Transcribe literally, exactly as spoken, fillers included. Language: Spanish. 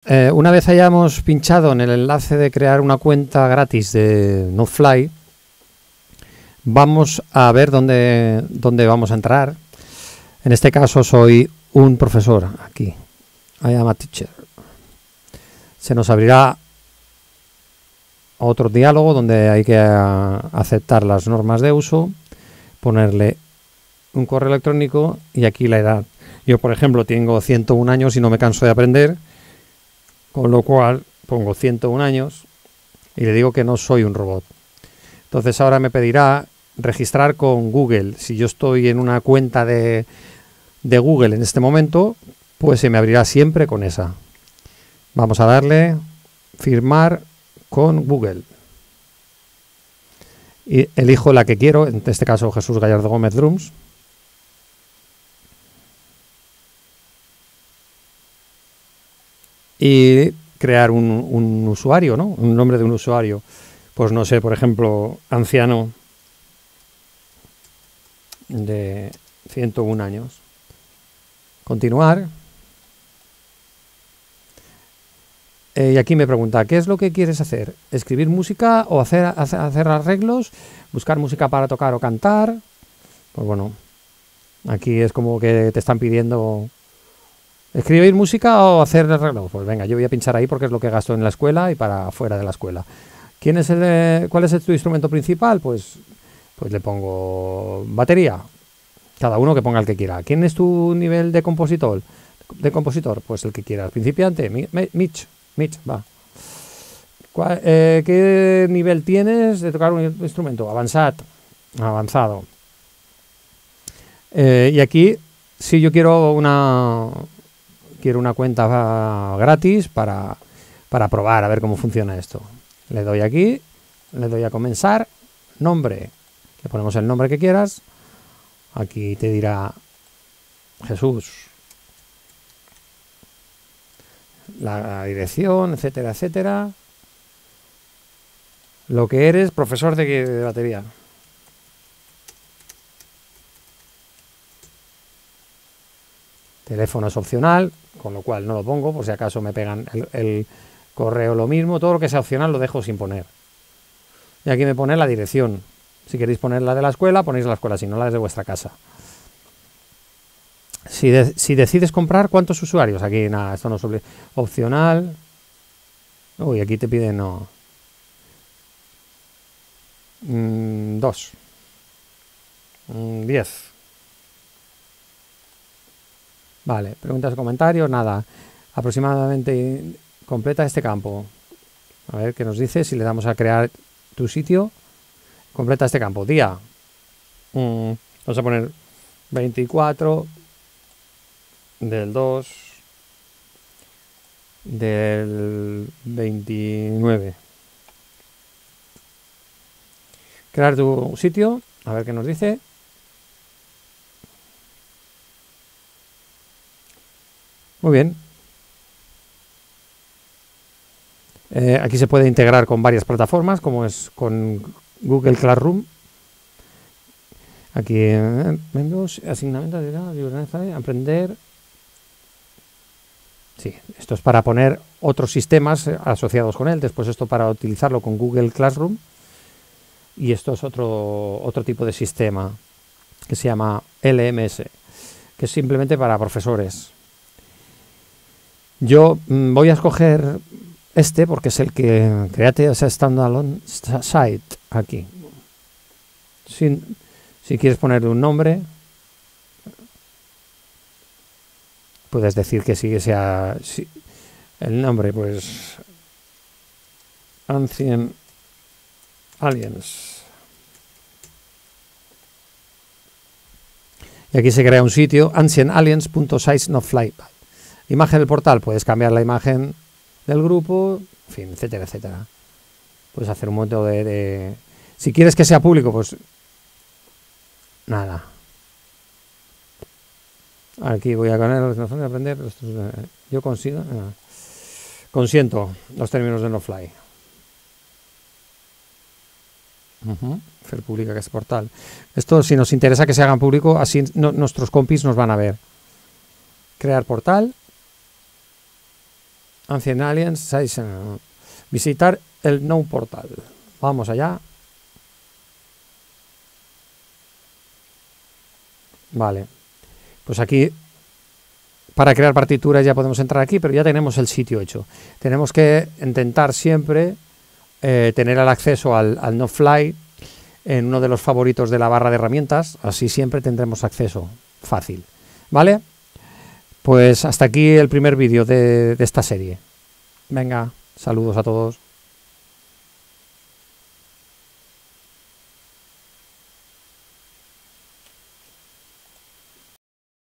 eh, una vez hayamos pinchado en el enlace de crear una cuenta gratis de NoFly, vamos a ver dónde, dónde vamos a entrar. En este caso soy un profesor, aquí. I am a teacher. Se nos abrirá otro diálogo donde hay que a, aceptar las normas de uso, ponerle un correo electrónico y aquí la edad. Yo, por ejemplo, tengo ciento un años y no me canso de aprender, con lo cual pongo ciento un años y le digo que no soy un robot. Entonces ahora me pedirá registrar con Google. Si yo estoy en una cuenta de, de Google en este momento, pues se me abrirá siempre con esa. Vamos a darle firmar con Google. Y elijo la que quiero, en este caso Jesús Gallardo Gómez Drums. Y crear un, un usuario, ¿no? Un nombre de un usuario. Pues no sé, por ejemplo, anciano de ciento un años. Continuar. Eh, y aquí me pregunta, ¿qué es lo que quieres hacer? ¿Escribir música o hacer, hacer, hacer arreglos? ¿Buscar música para tocar o cantar? Pues bueno, aquí es como que te están pidiendo ¿escribir música o hacer arreglos? Pues venga, yo voy a pinchar ahí porque es lo que gasto en la escuela y para fuera de la escuela. ¿Quién es el, ¿Cuál es tu instrumento principal? Pues, pues le pongo batería. Cada uno que ponga el que quiera. ¿Quién es tu nivel de compositor? De compositor, pues el que quieras. Principiante, Mitch. Mitch, va. Eh, ¿Qué nivel tienes de tocar un instrumento? Avanzado. Avanzado. Eh, y aquí, si yo quiero una quiero una cuenta gratis para, para probar a ver cómo funciona esto. Le doy aquí, le doy a comenzar, nombre. Le ponemos el nombre que quieras. Aquí te dirá Jesús. La dirección, etcétera, etcétera. Lo que eres, profesor de, de batería. Teléfono es opcional, con lo cual no lo pongo, por si acaso me pegan el, el correo lo mismo. Todo lo que sea opcional lo dejo sin poner. Y aquí me pone la dirección. Si queréis poner la de la escuela, ponéis la escuela, si no la de vuestra casa. Si, de, si decides comprar, ¿cuántos usuarios? Aquí nada, esto no es opcional. Uy, aquí te piden no. Mm, dos. Mm, diez. Vale, preguntas o comentarios, nada. Aproximadamente completa este campo. A ver qué nos dice. Si le damos a crear tu sitio, completa este campo. Día. Mm, vamos a poner veinticuatro del dos del veintinueve. Crear tu sitio, a ver qué nos dice. Muy bien. Eh, aquí se puede integrar con varias plataformas, como es con Google Classroom. Aquí, eh, Windows, asignamiento de aprender. Sí, esto es para poner otros sistemas asociados con él. Después esto para utilizarlo con Google Classroom. Y esto es otro, otro tipo de sistema que se llama L M S, que es simplemente para profesores. Yo mmm, voy a escoger este porque es el que Create as a Standalone Site aquí. Si, si quieres ponerle un nombre, puedes decir que sí, sea sí, el nombre, pues Ancient Aliens. Y aquí se crea un sitio, ancient aliens punto site punto fly. Imagen del portal, puedes cambiar la imagen del grupo, en fin, etcétera, etcétera. Puedes hacer un montón de, de... Si quieres que sea público, pues... Nada. Aquí voy a ganar la de aprender. Yo consigo... Ah. Consiento los términos de NoFly. Uh-huh. Fer publica que es portal. Esto, si nos interesa que se hagan público, así no, nuestros compis nos van a ver. Crear portal. Ancient Aliens, Season. Visitar el No Portal. Vamos allá. Vale. Pues aquí, para crear partituras ya podemos entrar aquí, pero ya tenemos el sitio hecho. Tenemos que intentar siempre eh, tener el acceso al, al No Fly en uno de los favoritos de la barra de herramientas. Así siempre tendremos acceso fácil. ¿Vale? Pues hasta aquí el primer vídeo de, de esta serie. Venga, saludos a todos.